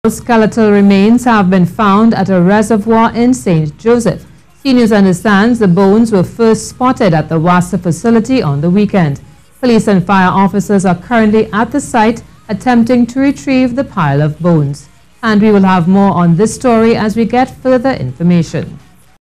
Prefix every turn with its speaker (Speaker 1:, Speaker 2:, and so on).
Speaker 1: Skeletal remains have been found at a reservoir in St. Joseph. CNews understands the bones were first spotted at the WASA facility on the weekend. Police and fire officers are currently at the site attempting to retrieve the pile of bones. And we will have more on this story as we get further information.